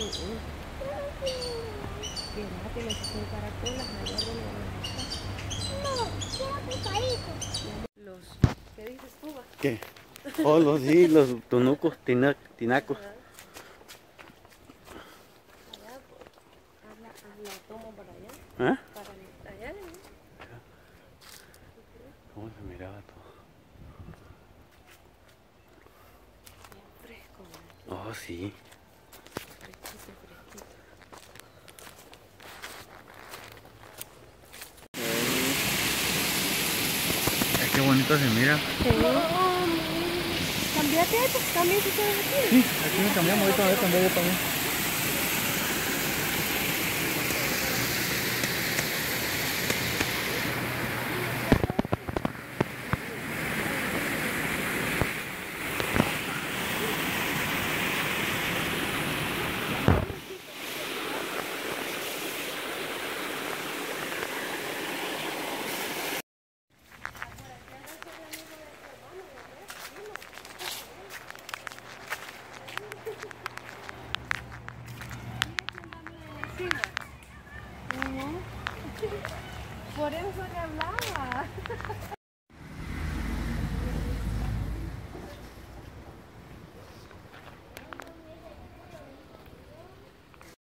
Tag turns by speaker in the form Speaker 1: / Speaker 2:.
Speaker 1: Fíjate, los son caracolas allá donde
Speaker 2: No, quiero pescadito.
Speaker 1: los, ¿qué dices tú?
Speaker 3: ¿Qué? Oh, los tunucos, tinacos.
Speaker 1: Ajá. Allá, pues, la tomo para allá.
Speaker 3: ¿Ah?
Speaker 1: Para allá, ¿no?
Speaker 3: ¿Cómo se miraba todo?
Speaker 1: Bien fresco, ¿no?
Speaker 3: Oh, sí.
Speaker 1: Fresquito, fresquito.
Speaker 3: Qué bonito se mira.
Speaker 1: Sí. Cambiate, pues, cambia si quieres aquí.
Speaker 3: Sí, aquí me cambiamos, ahorita me voy a cambiar yo también.